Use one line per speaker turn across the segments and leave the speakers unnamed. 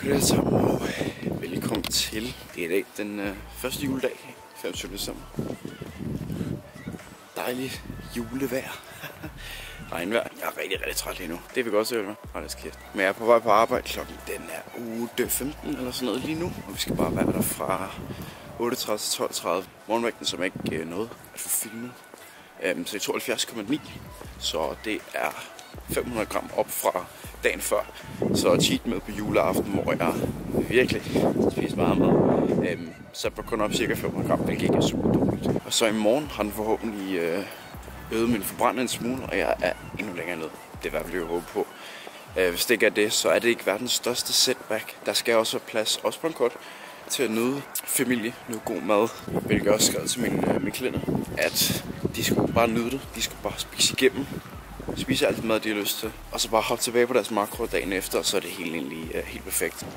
Hej alle sammen, og velkommen til. Det er i dag den første juledag, 25. december. Dejligt julevejr. Regnvejr. Jeg er rigtig træt lige nu. Det vil godt se, med. Hold da kæft. Men jeg er på vej på arbejde. Klokken den er 8:15 eller sådan noget lige nu. Og vi skal bare være der fra 8:30 til 12:30. Morgenvægten, som ikke nåede at få filmet. Så det er 72,9. Så det er 500 gram op fra dagen før. Så cheat med på juleaften, hvor jeg virkelig spiser meget mad. Så jeg kun op cirka 500 gram, hvilket ikke er super dårligt. Og så i morgen har den forhåbentlig øget min forbrænding en smule, og jeg er endnu længere ned. Det er i hvert fald, jeg håber på. Hvis det ikke er det, så er det ikke verdens største setback. Der skal også være plads, også på en kort, til at nyde familie, nyde god mad. Hvilket jeg også skrev til mine klienter, at de skulle bare nyde det. De skulle bare spise igennem. Spise alt det mad, de har lyst til. Og så bare hoppe tilbage på deres makro dagen efter, og så er det helt perfekt.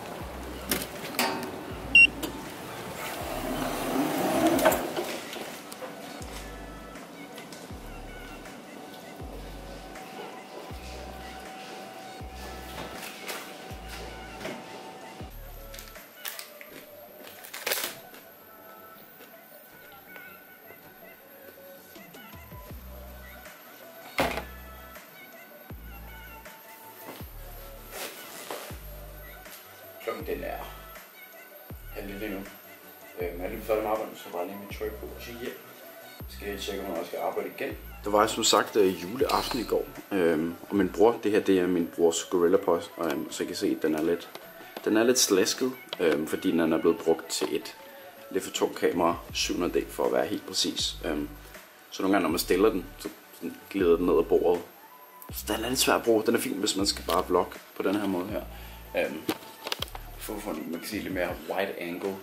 Klokken den er halv lidt endnu. Jeg er lige færdig med arbejde, så bare lige mit tøj på og sige hjem. Skal jeg tjekke, om jeg skal arbejde igen. Der var som sagt juleaften i går, og min bror, det her det er min brors Gorilla Pod, så jeg kan se, at den er lidt slasket, fordi den er blevet brugt til et lidt for tungt kamera, 700D for at være helt præcis. Så nogle gange, når man stiller den, så glider den ned ad bordet. Så den er lidt svær at bruge. Den er fin, hvis man skal bare vlogge på den her måde her. Man kan sige lidt mere wide angle,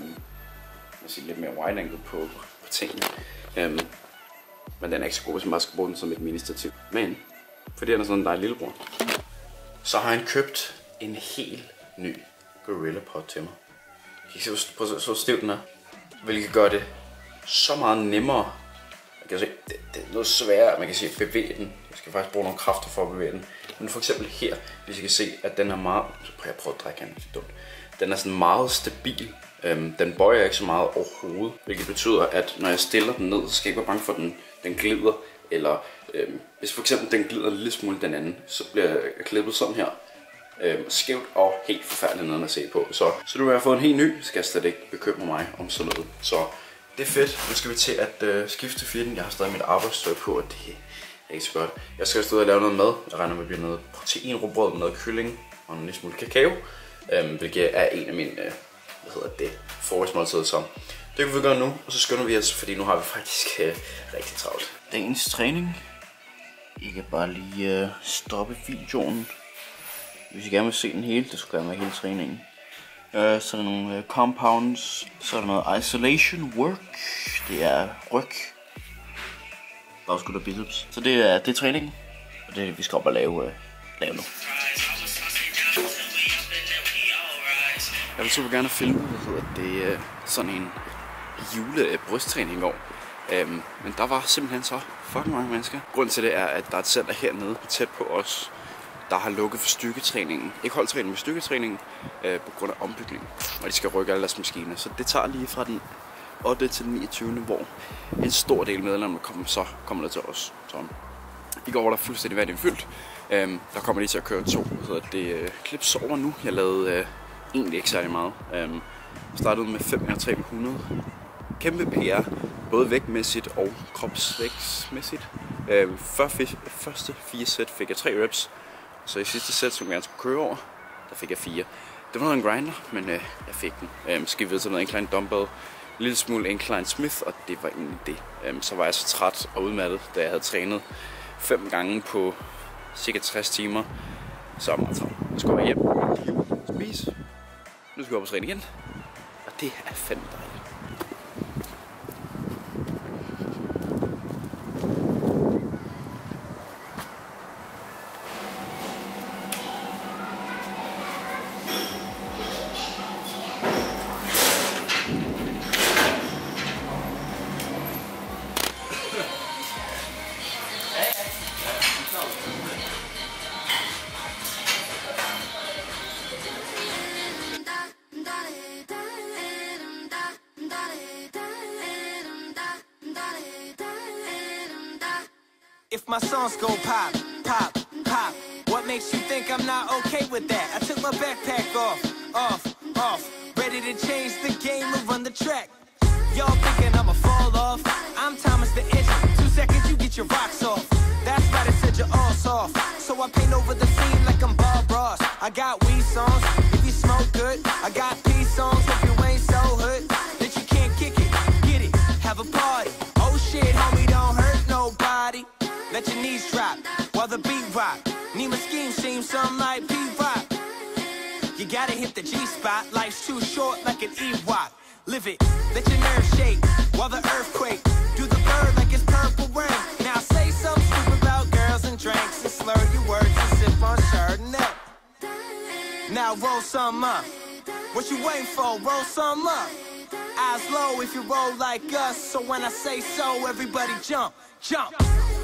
på tingene. Men den er ikke så god, hvis man bare skal bruge den som et mini-stativ. Men, fordi den er sådan en dejlig lillebror, så har han købt en helt ny Gorilla Pod til mig. I kan se, så stiv den er. Hvilket gør det så meget nemmere. Man kan se, det er noget sværere, at man kan se, at bevæge den. Jeg skal faktisk bruge nogle kræfter for at bevæge den. Men for eksempel her, hvis I kan se, at den er meget... Så prøver jeg at drikke den, det er dumt. Den er sådan meget stabil. Den bøjer ikke så meget overhovedet. Hvilket betyder, at når jeg stiller den ned, så skal jeg ikke være bange for, at den glider. Eller hvis for eksempel den glider en lille smule den anden, så bliver jeg klippet sådan her. Skævt og helt forfærdeligt noget at se på. Så nu har jeg fået en helt ny, skal jeg slet ikke bekymre mig om sådan noget. Så det er fedt. Nu skal vi til at skifte fitten. Jeg har stadig mit arbejdstøj på, og det er ikke så godt. Jeg skal stå og lave noget mad. Jeg regner med, at det bliver noget proteinrugbrød med noget kylling og en lille smule kakao. Hvilket er en af mine forårsmåltider. Så det kan vi gøre nu, og så skynder vi os, fordi nu har vi faktisk rigtig travlt. Dagens træning. I kan bare lige stoppe videoen. Hvis I gerne vil se den hele, det skulle gerne være hele træningen. Så er der nogle compounds, så er der noget isolation work, det er ryg, bagskud og biceps. Så det er træningen, og det er det, vi skal op og lave nu. Jeg vil super gerne filme, det er sådan en julebrysttræning i går. Men der var simpelthen så fucking mange mennesker. Grunden til det er, at der er et center hernede tæt på os, der har lukket for styrketræningen. Ikke holdtræning, men styrketræningen på grund af ombygning. Og de skal rykke alle deres maskiner. Så det tager lige fra den 8. til den 29. hvor en stor del medlemmer kommer der til os. Så i går var der fuldstændig vanvittigt fyldt. Der kommer de til at køre 2 clips over nu. Jeg lavede egentlig ikke særlig meget. Startede med 5x300. Kæmpe PR, både vægtmæssigt og kropsvægtsmæssigt. Første 4 sæt fik jeg 3 reps. Så i sidste sæt, som jeg skulle køre over, der fik jeg 4. Det var noget en grinder, men jeg fik den. Skal vi videre til noget incline dumbbell, en lille smule incline smith, og det var egentlig det. Så var jeg så træt og udmattet, da jeg havde trænet 5 gange på cirka 60 timer. Så meget træt. Nu skal jeg hjem, spise. Nu skal jeg op og træne igen, og det er fandme dejligt.
if my songs go pop, pop, pop. What makes you think I'm not okay with that? I took my backpack off, ready to change the game and run the track. Y'all thinking I'ma fall off? I'm Thomas the Edge. 2 seconds, you get your rocks off. That's right, I said you're all soft. So I paint over the scene like I'm Bob Ross. I got weed songs, if you smoke good. I got peace songs, if you ain't so hood that you can't kick it, get it, have a party. Oh shit, homie, don't hurt nobody. Let your knees drop while the beat rock. Need my scheme seem something like P-Rock. You gotta hit the G-spot, life's too short like an Ewok. Live it, let your nerves shake while the earthquake. Do the bird like it's purple rain. Now say something stupid about girls and drinks and slur your words and sip on Chardonnay. Now roll some up. What you waiting for? Roll some up. Eyes low if you roll like us. So when I say so, everybody jump, jump.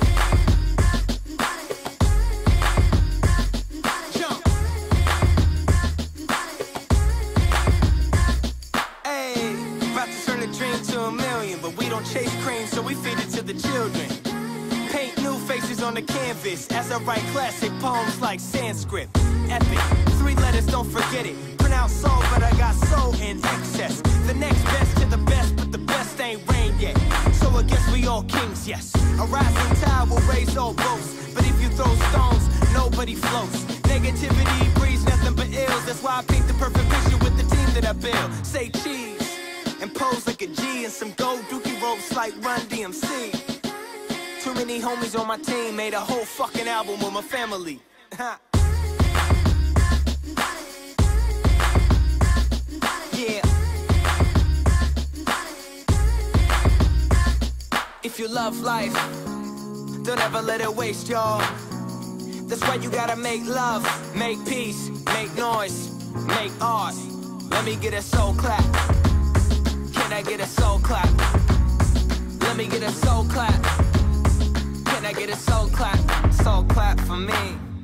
To a million, but we don't chase cream, so we feed it to the children. Paint new faces on the canvas as I write classic poems like Sanskrit. Epic, 3 letters, don't forget it. Pronounce soul, but I got soul in excess. The next best to the best, but the best ain't rain yet. So I guess we all kings, yes. A rising tide will raise all boats, but if you throw stones, nobody floats. Negativity breeds nothing but ills. That's why I paint the perfect picture with the team that I build. Say cheese and pose like a G and some gold dookie ropes like Run DMC. Too many homies on my team, made a whole fucking album with my family. Yeah. If you love life, don't ever let it waste, y'all. That's why you gotta make love, make peace, make noise, make art. Let me get a soul clap. Can I get a soul clap? Let me get a soul clap. Can I get a soul clap? Soul clap for me.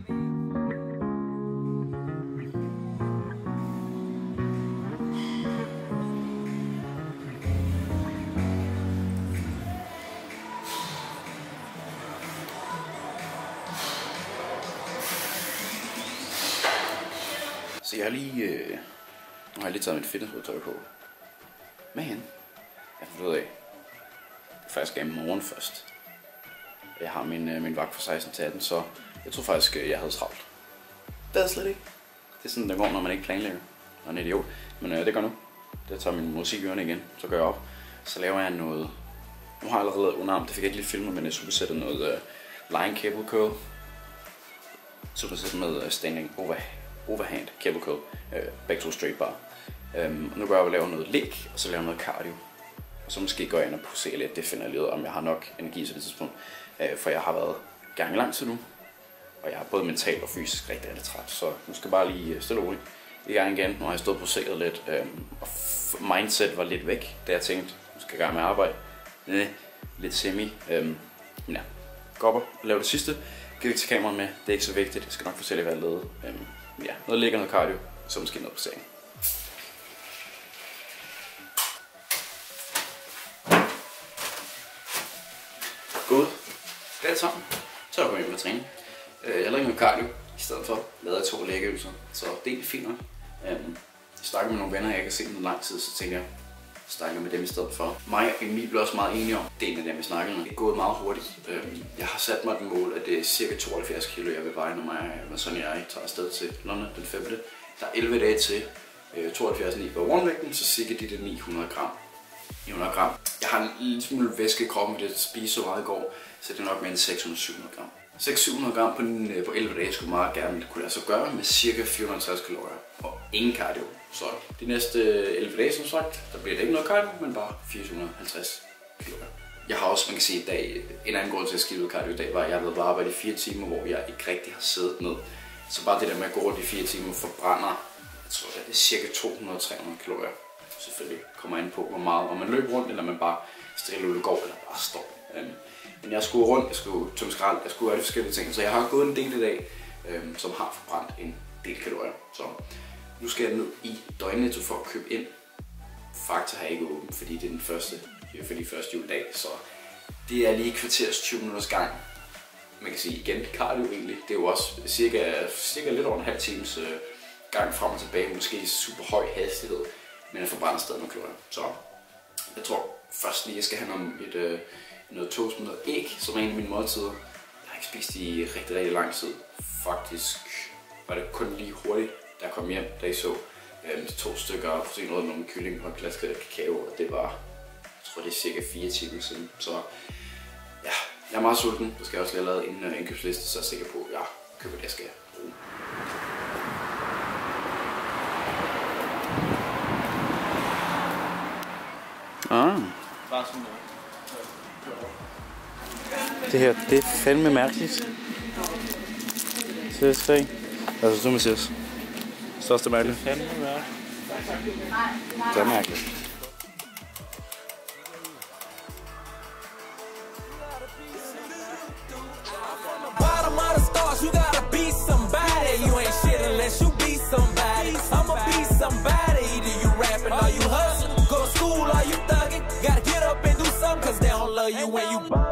Så jeg har lige, nu har jeg lige taget mit fitnessudtøj på. Men jeg får ud af, faktisk i morgen først. Jeg har min vagt fra 16 til 18, så jeg tror faktisk, jeg havde travlt. Det er slet ikke. Det er sådan, der går, når man ikke planlægger. Og en idiot. Men det gør nu. Jeg tager min musik i ørerne igen, så gør jeg op. Så laver jeg noget. Nu har jeg allerede underarm, det fik jeg ikke lige filmet, men jeg supersætter noget line cable curl. Supersætter med standing overhand cable curl. Back to straight bar. Og nu går jeg op og laver noget leg, og så laver jeg noget cardio. Og så måske går jeg ind og poserer lidt, det finder jeg lige ud, om jeg har nok energi til det tidspunkt. For jeg har været i gang i lang tid nu, og jeg har både mentalt og fysisk rigtig træt. Så nu skal jeg bare lige stille og roligt i gang igen. Nu har jeg stået og poseret lidt, og mindset var lidt væk, da jeg tænkte, nu skal jeg i gang med at arbejde. Lidt semi. Men ja, gå op og lave det sidste. Giv ikke til kameraet med, det er ikke så vigtigt. Jeg skal nok fortælle, hvad jeg lavede. Ja, noget ligger, noget cardio, så måske noget posering. Godt. Det er sammen. Så er jeg gået hjem og træne. Jeg lavede noget cardio i stedet for. Lavede jeg 2 lægeøvelser, så det er fint nok. Jeg snakker med nogle venner, jeg kan se dem lang tid, så tænker jeg, snakker med dem i stedet for. Mig og Emil blev også meget enige om, det er en af dem, jeg snakkede med. Det er gået meget hurtigt. Jeg har sat mig et mål, at det er cirka 72 kilo, jeg vil veje, når mig og jeg tager afsted til London den 5. Der er 11 dage til 72,9 på morgenvægten, så cirka de der 900 gram. 900 gram. Jeg har en lille smule væske i kroppen, det spiste så meget i går, så det er nok mere end 600-700 gram. 600-700 gram på 11 dage skulle meget gerne kunne lade sig gøre med cirka 450 kalorier og ingen cardio. Så de næste 11 dage, som sagt, der bliver det ikke noget cardio, men bare 450 kalorier. Jeg har også, man kan sige, i dag, en anden grund til at skifte cardio i dag, var, at jeg har været på arbejde i 4 timer, hvor jeg ikke rigtig har siddet ned. Så bare det der med at gå rundt i 4 timer forbrænder, jeg tror, det er cirka 200-300 kalorier. Selvfølgelig kommer an på, hvor meget, om man løber rundt, eller man bare stille ud og går, eller bare står. Men jeg skulle rundt, jeg skulle tømme skrald, jeg skulle gøre de forskellige ting, så jeg har gået en del i dag, som har forbrændt en del kalorier. Så nu skal jeg ned i Døgnetto for at købe ind. Fakta har ikke åbent, fordi det er den første juledag, så det er lige kvarters 20 minutters gang man kan sige igen, cardio egentlig, det er jo også cirka lidt over en halv times gang frem og tilbage, måske super høj hastighed, men jeg forbrænder stadig nogle kalorier. Så jeg tror først lige, jeg skal have noget toast med noget æg, som er en af mine måltider. Jeg har ikke spist i rigtig lang tid. Faktisk var det kun lige hurtigt, da jeg kom hjem, da I så 2 stykker proteinrød med kylling og en glas kakao, og det var, jeg tror det er cirka 4 timer siden. Så ja, jeg er meget sulten. Jeg skal også lige have lavet en indkøbsliste, så jeg er sikker på, at jeg køber det, jeg skal bruge.
Det her, det er fandme mærkeligt. Seriøst ikke? Altså, du Mathias. Største mærkeligt. Det er fandme mærkeligt. Det er mærkeligt.
Bottom of the stars, you gotta be somebody. You ain't shit unless you be somebody. I'ma be somebody. Either you rapping or you hustling. Go to school or you thugging. Gotta get up and do something, cause they don't love you when you